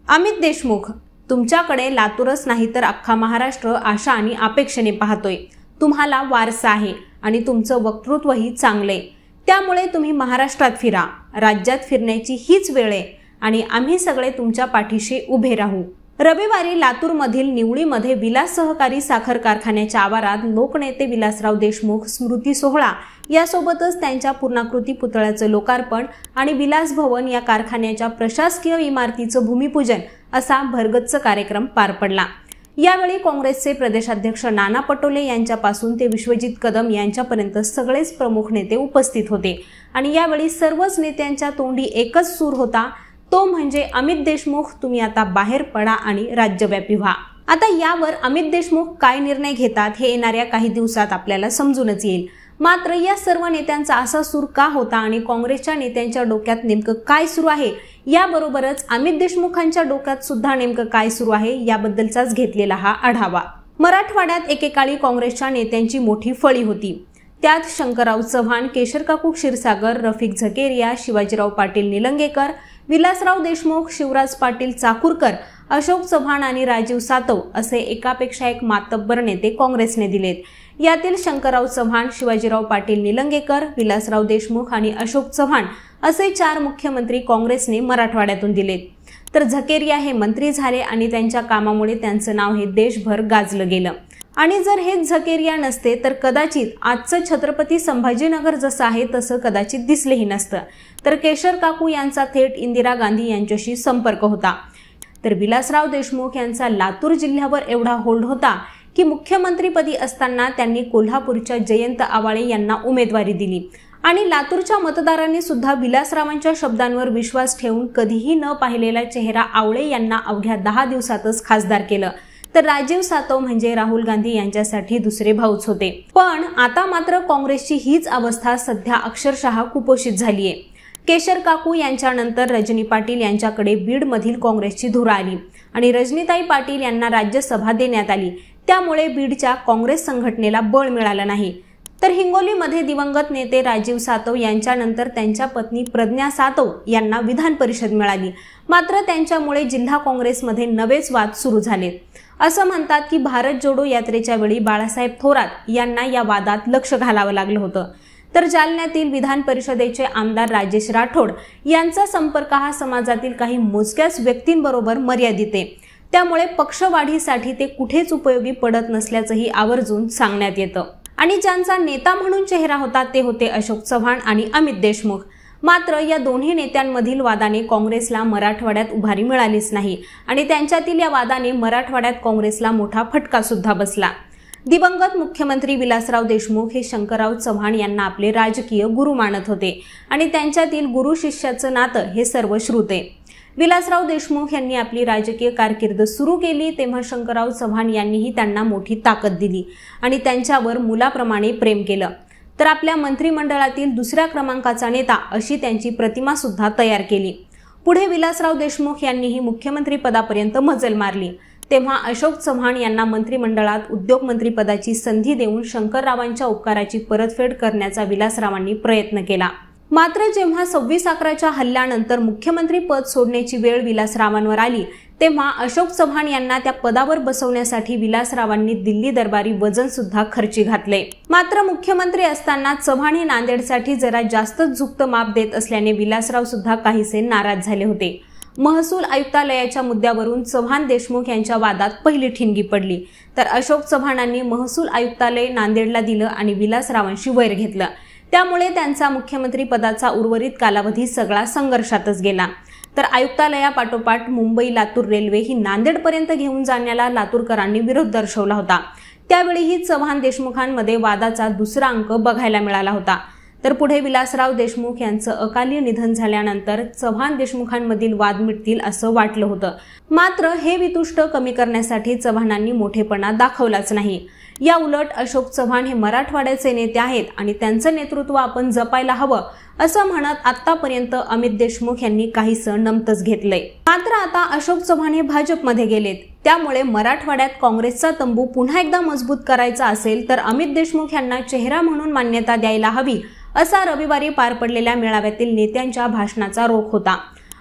अमित देशमुख, तुमच्याकडे लातूरच नाही तर अख्खा महाराष्ट्र आशा आणि अपेक्षेने पाहतोय। तुम्हाला वारसा आहे आणि तुमचं वक्तृत्वही चांगले, त्यामुळे तुम्ही महाराष्ट्रात फिरा। राज्यात फिरण्याची हीच वेळ आहे आणि आम्ही सगळे तुमच्या पाठीशी उभे राहू। रविवारी लातूरमधील निवळीमध्ये विलास सहकारी साखर कारखान्याच्या आवारात लोकनेते विलासराव देशमुख स्मृती सोहळा यासोबतच त्यांच्या पूर्णाकृती पुतळ्याचं लोकार्पण आणि विलास भवन या कारखान्याच्या प्रशासकीय इमारतीचं भूमिपूजन असा भरगच्च कार्यक्रम पार पडला। यावेळी काँग्रेसचे प्रदेशाध्यक्ष नाना पटोले यांच्यापासून ते विश्वजित कदम यांच्यापर्यंत सगळेच प्रमुख नेते उपस्थित होते आणि यावेळी सर्वच नेत्यांच्या तोंडी एकच सूर होता, तो म्हणजे अमित देशमुख, तुम्ही आता बाहेर पडा आणि राज्यव्यापी व्हा। आता यावर अमित देशमुख काय निर्णय घेतात हे येणाऱ्या काही दिवसात आपल्याला समजूनच येईल। मात्र या सर्व नेत्यांचा असा सूर का होता आणि काँग्रेसच्या नेत्यांच्या डोक्यात नेमकं काय सुरू आहे, याबरोबरच अमित देशमुखांच्या डोक्यात सुद्धा नेमकं काय सुरू आहे याबद्दलचाच घेतलेला हा आढावा। मराठवाड्यात एकेकाळी काँग्रेसच्या नेत्यांची मोठी फळी होती। त्यात शंकरराव चव्हाण, केशरकाकू क्षीरसागर, रफिक झकेरिया, शिवाजीराव पाटील निलंगेकर, विलासराव देशमुख, शिवराज पाटील चाकूरकर, अशोक चव्हाण आणि राजीव सातव असे एकापेक्षा एक मातब्बर नेते काँग्रेसने दिलेत। यातील शंकरराव चव्हाण, शिवाजीराव पाटील निलंगेकर, विलासराव देशमुख आणि अशोक चव्हाण असे 4 मुख्यमंत्री काँग्रेसने मराठवाड्यातून दिलेत। तर झकेरिया हे मंत्री झाले आणि त्यांच्या कामामुळे त्यांचं नाव हे देशभर गाजलं गेलं। आणि जर हेच झकेरिया नसते तर कदाचित आजचं छत्रपती संभाजीनगर जसं आहे तसं कदाचित दिसलेही नसतं। तर केशरकाकू यांचा थेट इंदिरा गांधी यांच्याशी संपर्क होता। तर विलासराव देशमुख यांचा लातूर जिल्ह्यावर एवढा होल्ड होता की मुख्यमंत्रीपदी असताना त्यांनी कोल्हापूरच्या जयंत आवाळे यांना उमेदवारी दिली आणि लातूरच्या मतदारांनी सुद्धा विलासरावांच्या शब्दांवर विश्वास ठेवून कधीही न पाहिलेला चेहरा आवळे यांना अवघ्या 10 दिवसातच खासदार केलं। तर राजीव सातव म्हणजे राहुल गांधी यांच्यासाठी दुसरे भाऊच होते। पण आता मात्र काँग्रेसची हीच अवस्था सध्या अक्षरशः कुपोषित झालीये। केशरकाकू यांच्यानंतर रजनी पाटील यांच्याकडे बीडमधील काँग्रेसची धुरा आली आणि रजनीताई पाटील यांना राज्यसभा देण्यात आली, त्यामुळे बीडच्या काँग्रेस संघटनेला बळ मिळालं नाही। तर हिंगोलीमध्ये दिवंगत नेते राजीव सातव यांच्यानंतर त्यांच्या पत्नी प्रज्ञा सातव यांना विधान परिषद मिळाली, मात्र त्यांच्यामुळे जिल्हा काँग्रेसमध्ये नवेच वाद सुरू झालेत। असं म्हणतात की भारत जोडो यात्रेच्या वेळी बाळासाहेब थोरात यांना या वादात लक्ष घालावं लागलं होतं। तर जालन्यातील विधान परिषदेचे आमदार राजेश राठोड यांचा संपर्क हा समाजातील काही मोजक्याच व्यक्तींबरोबर मर्यादित आहे, त्यामुळे पक्षवाढीसाठी ते कुठेच उपयोगी पडत नसल्याचंही आवर्जून सांगण्यात येतं। आणि ज्यांचा नेता म्हणून चेहरा होता ते होते अशोक चव्हाण आणि अमित देशमुख। मात्र या दोन्ही नेत्यांमधील वादाने काँग्रेसला मराठवाड्यात उभारी मिळालीच नाही आणि त्यांच्यातील या वादाने मराठवाड्यात काँग्रेसला मोठा फटका सुद्धा बसला। दिवंगत मुख्यमंत्री विलासराव देशमुख हे शंकरराव चव्हाण यांना आपले राजकीय गुरु मानत होते आणि त्यांच्यातील गुरु शिष्याचं नातं हे सर्वश्रुत आहे। विलासराव देशमुख यांनी आपली राजकीय कारकीर्द सुरू केली तेव्हा शंकरराव चव्हाण यांनीही त्यांना मोठी ताकद दिली आणि त्यांच्यावर मुलाप्रमाणे प्रेम केलं। तर आपल्या मंत्रिमंडळातील दुसऱ्या क्रमांकाचा नेता अशी त्यांची प्रतिमा सुद्धा तयार केली। पुढे विलासराव देशमुख यांनीही मुख्यमंत्री पदापर्यंत मजल मारली, तेव्हा अशोक चव्हाण यांना मंत्रिमंडळात उद्योगमंत्री पदाची संधी देऊन शंकररावांच्या उपकाराची परतफेड करण्याचा विलासरावांनी प्रयत्न केला। मात्र जेव्हा 26/11च्या हल्ल्यानंतर मुख्यमंत्री पद सोडण्याची वेळ विलासरावांवर आली तेव्हा अशोक चव्हाण यांना त्या पदावर बसवण्यासाठी विलासरावांनी दिल्ली दरबारी वजन सुद्धा खर्ची घातले। मात्र मुख्यमंत्री असताना चव्हाण हे नांदेडसाठी जरा जास्तच झुकतं माप देत असल्याने विलासराव सुद्धा काहीसे नाराज झाले होते। महसूल आयुक्तालयाच्या मुद्द्यावरून चव्हाण देशमुख यांच्या वादात पहिली ठिणगी पडली, तर अशोक चव्हाणांनी महसूल आयुक्तालय नांदेडला दिलं आणि विलासरावांशी वैर घेतलं, त्यामुळे त्यांचा मुख्यमंत्री पदाचा उर्वरित कालावधी सगळा संघर्षातच गेला। तर आयुक्तालयापाठोपाठ मुंबई लातूर रेल्वे ही नांदेडपर्यंत घेऊन जाण्याला लातूरकरांनी विरोध दर्शवला होता। त्यावेळीही चव्हाण देशमुखांमध्ये वादाचा दुसरा अंक बघायला मिळाला होता। तर पुढे विलासराव देशमुख यांचं अकाली निधन झाल्यानंतर चव्हाण देशमुखांमधील वाद मिटतील असं वाटलं होतं, मात्र हे वितुष्ट कमी करण्यासाठी चव्हाणांनी मोठेपणा दाखवलाच नाही। या उलट अशोक चव्हाण हे मराठवाड्याचे नेते आहेत आणि त्यांचं नेतृत्व आपण जपायला हवं असं म्हणत आतापर्यंत अमित देशमुख यांनी काहीसं नमतच घेतलंय। मात्र आता अशोक चव्हाण हे भाजपमध्ये गेलेत, त्यामुळे मराठवाड्यात काँग्रेसचा तंबू पुन्हा एकदा मजबूत करायचा असेल तर अमित देशमुख यांना चेहरा म्हणून मान्यता द्यायला हवी असा रविवारी पार पडलेल्या मेळाव्यातील नेत्यांच्या भाषणाचा रोख होता।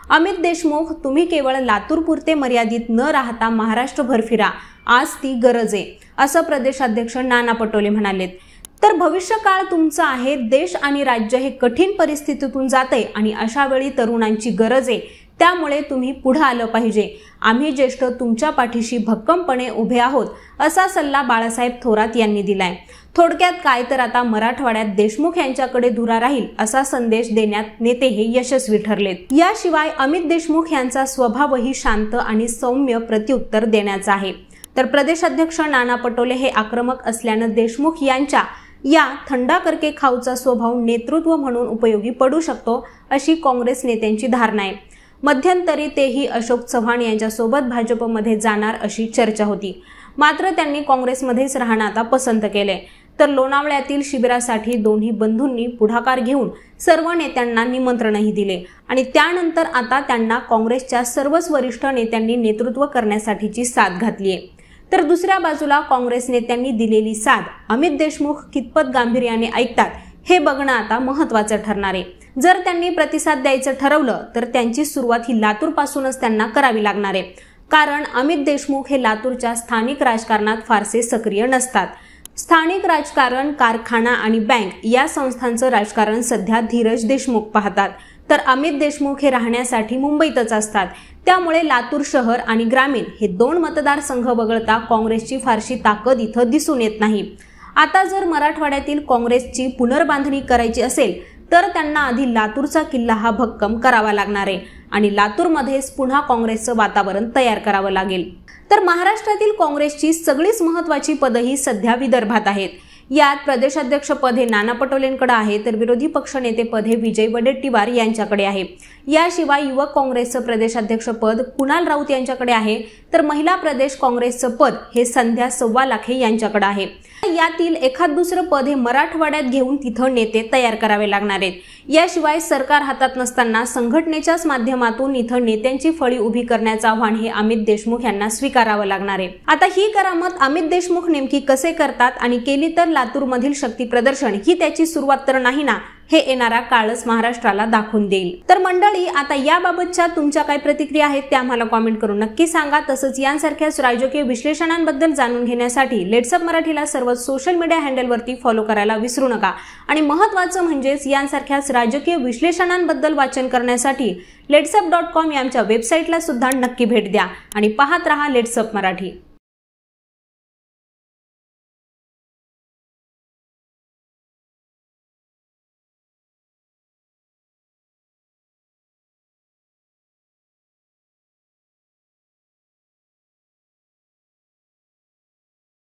अमित देशमुख, तुम्ही केवळ लातूरपुरते मर्यादित न राहता महाराष्ट्रभर फिरा, आज ती गरज आहे, असं प्रदेशाध्यक्ष नाना पटोले म्हणालेत। तर भविष्यकाळ तुमचा आहे, देश आणि राज्य हे कठीण परिस्थितीतून जाते आणि अशा वेळी तरुणांची गरज आहे, त्यामुळे तुम्ही पुढे आलं पाहिजे। आम्ही ज्येष्ठ तुमच्या पाठीशी भक्कमपणे उभे आहोत, असा सल्ला बाळासाहेब थोरात यांनी दिलाय। थोडक्यात काय तर आता मराठवाड्यात देशमुख यांच्याकडे धुरा राहील असा संदेश देण्यात नेते हे यशस्वी ठरलेत। याशिवाय अमित देशमुख यांचा स्वभावही शांत आणि सौम्य प्रत्युत्तर देण्याचा आहे। तर प्रदेशाध्यक्ष नाना पटोले हे आक्रमक असल्यानं देशमुख यांच्या या थंडा करके खाऊचा स्वभाव नेतृत्व म्हणून उपयोगी पडू शकतो, अशी काँग्रेस नेत्यांची धारणा आहे। मध्यंतरी तेही अशोक चव्हाण यांच्यासोबत भाजपमध्ये जाणार अशी चर्चा होती, मात्र त्यांनी काँग्रेसमध्येच राहणं आता पसंत केले। तर लोणावळ्यातील शिबिरासाठी दोन्ही बंधूंनी पुढाकार घेऊन सर्व नेत्यांना निमंत्रणही दिले आणि त्यानंतर आता त्यांना काँग्रेसच्या सर्वच वरिष्ठ नेत्यांनी नेतृत्व करण्यासाठीची साथ घातली आहे। तर दुसऱ्या बाजूला काँग्रेस नेत्यांनी दिलेली साथ अमित देशमुख कितपत गांभीर्याने ऐकतात हे बघणं आता महत्त्वाचं ठरणार आहे। जर त्यांनी प्रतिसाद द्यायचं ठरवलं तर त्यांची सुरुवात ही लातूर पासूनच त्यांना करावी लागणार आहे, कारण अमित देशमुख हे लातूरच्या स्थानिक राजकारणात फारसे सक्रिय नसतात। स्थानिक राजकारण, कारखाना आणि बँक या संस्थांचं राजकारण सध्या धीरज देशमुख पाहतात, तर अमित देशमुख हे राहण्यासाठी मुंबईतच असतात। त्यामुळे लातूर शहर आणि ग्रामीण हे दोन मतदारसंघ वगळता काँग्रेसची फारशी ताकद इथं दिसून येत नाही। आता जर मराठवाड्यातील काँग्रेसची पुनर्बांधणी करायची असेल तर त्यांना आधी लातूरचा किल्ला हा भक्कम करावा लागणार आहे आणि लातूरमध्येच पुन्हा काँग्रेसचं वातावरण तयार करावं लागेल। तर महाराष्ट्रातील काँग्रेसची सगळीच महत्त्वाची पदही सध्या विदर्भात आहेत। यात प्रदेशाध्यक्ष पद हे नाना पटोलेंकडे आहे, तर विरोधी पक्षनेते पद हे विजय वडेट्टीवार यांच्याकडे आहे। याशिवाय युवक काँग्रेसचं प्रदेशाध्यक्ष पद कुणाल राऊत यांच्याकडे आहे, तर महिला प्रदेश काँग्रेसचं पद हे संध्या सव्वा लाखे यांच्याकडे आहे। यातील एखाद दुसरं पद हे मराठवाड्यात घेऊन तिथं नेते तयार करावे लागणार आहेत। याशिवाय सरकार हातात नसताना संघटनेच्याच माध्यमातून इथं नेत्यांची फळी उभी करण्याचं आव्हान हे अमित देशमुख यांना स्वीकारावं लागणार आहे। आता ही करामत अमित देशमुख नेमकी कसे करतात आणि केली तर लातूरमधील शक्ती प्रदर्शन ही त्याची सुरुवात तर नाही ना, हे येणारा काळच महाराष्ट्राला दाखवून देईल। तर मंडळी, आता याबाबतच्या तुमच्या काय प्रतिक्रिया आहेत त्या आम्हाला कॉमेंट करून नक्की सांगा। तसंच यांसारख्याच राजकीय विश्लेषणांबद्दल जाणून घेण्यासाठी लेट्सअप मराठीला सर्व सोशल मीडिया हँडलवरती फॉलो करायला विसरू नका आणि महत्त्वाचं म्हणजेच यांसारख्याच राजकीय विश्लेषणांबद्दल वाचन करण्यासाठी leadseup.com या आमच्या वेबसाईटला सुद्धा नक्की भेट द्या आणि पाहत रहा लेट्सअप मराठी।